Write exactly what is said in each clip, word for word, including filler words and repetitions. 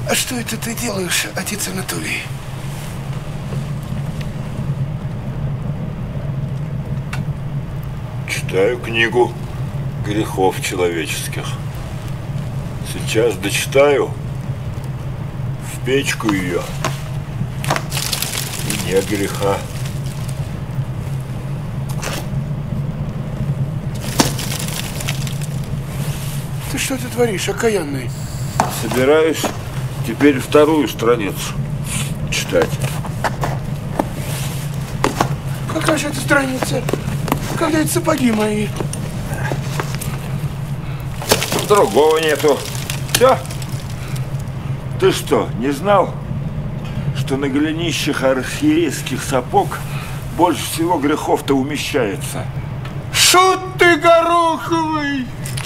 А что это ты делаешь, отец Анатолий? Читаю книгу грехов человеческих. Сейчас дочитаю, в печку ее, и нет греха. Ты что ты творишь, окаянный? Собираюсь теперь вторую страницу читать. Какая же это страница? Когда это сапоги мои? Другого нету. Все? Ты что, не знал, что на голенищах архиерейских сапог больше всего грехов-то умещается? Шут ты гороховый!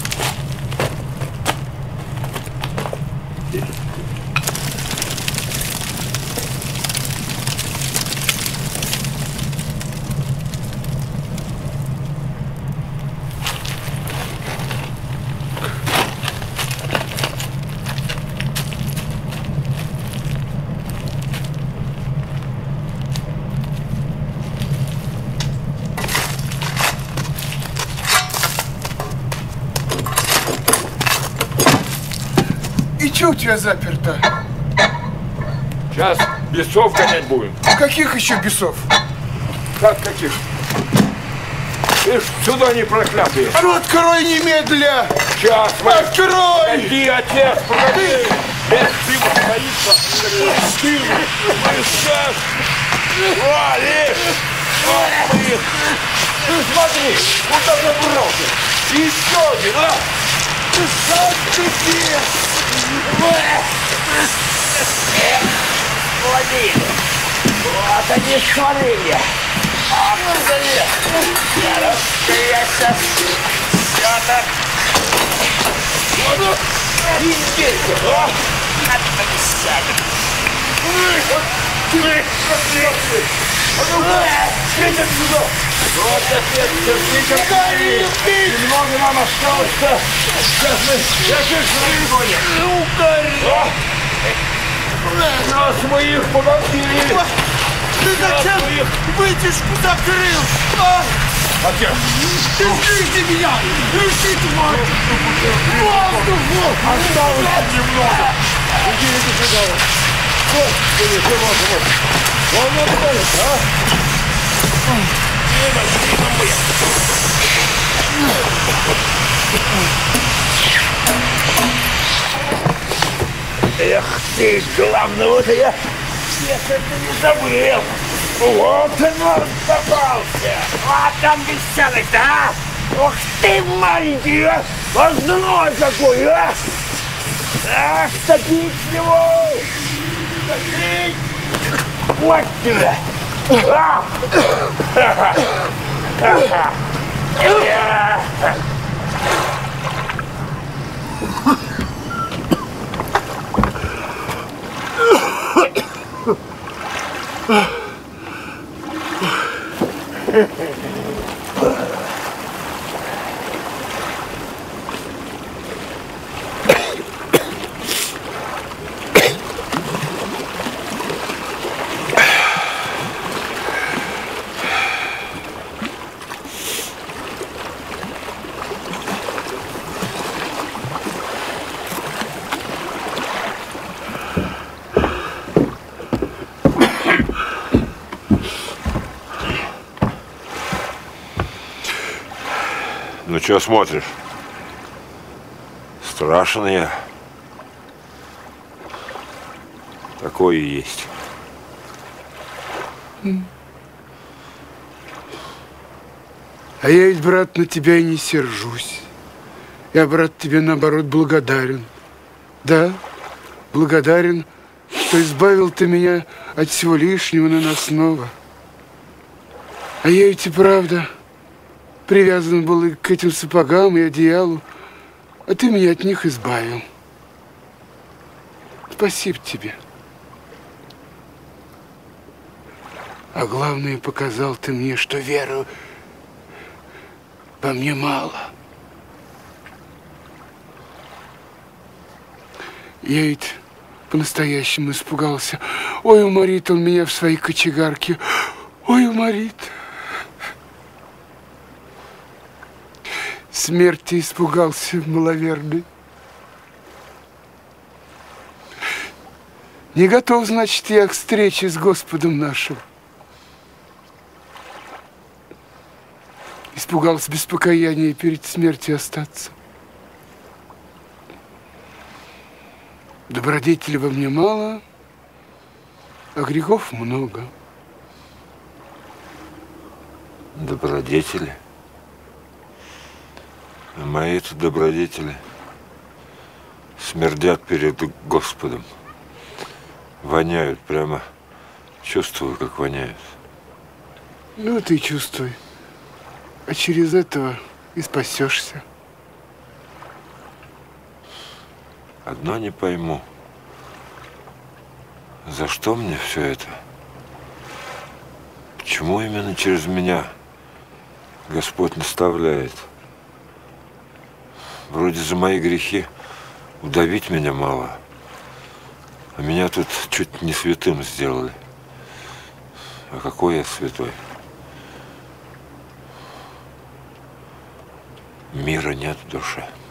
Че у тебя заперто? Сейчас бесов гонять будем. Каких еще бесов? Как каких? Ты ж сюда не проклятые. А ну открой немедля! Сейчас, открой! Погоди, отец, погоди! Без дыма стоится. Ты, мы сейчас! Вали! Смотри, куда забрался? Еще один, а? Сам ты бес! Владимир, вот они швалили. Ах, я сейчас все так. Вот, иди, а? Надо повисать. Светят сюда! Вот отец, терпите! Немного нам осталось-то! Сейчас мы... Я чуть не Ну, гори! Нас мы их погубили! Ты зачем вытяжку закрыл? А? Отец! Ты слышишь меня! Лиши, тварь! Воздух! Осталось немного! Иди, иди сюда! Господи, ты мой, ты мой! Он не отходит, а? Эх ты, главного-то я всех это не забыл. Вот он попался. Вот там веселый-то, а? Ух ты, маленький, а! Возной какой, а! Ах, топить его! Топить! Вот тебя! А! Ну, что смотришь? Страшен я. Такое и есть. А я ведь, брат, на тебя и не сержусь. Я, брат, тебе, наоборот, благодарен. Да, благодарен, что избавил ты меня от всего лишнего наносного. А я ведь и правда привязан был и к этим сапогам, и одеялу, а ты меня от них избавил. Спасибо тебе. А главное, показал ты мне, что веру во мне мало. Я ведь по-настоящему испугался. Ой, уморит он меня в своей кочегарке. Ой, уморит. Смерти испугался маловерный. Не готов, значит, я к встрече с Господом нашим. Испугался без покаяния перед смертью остаться. Добродетели во мне мало, а грехов много. Добродетели? А мои-то добродетели смердят перед Господом. Воняют прямо. Чувствую, как воняют. Ну, ты чувствуй. А через этого и спасешься. Одно не пойму. За что мне все это? Почему именно через меня Господь наставляет? Вроде за мои грехи удавить меня мало. А меня тут чуть не святым сделали. А какой я святой? Мира нет в душе.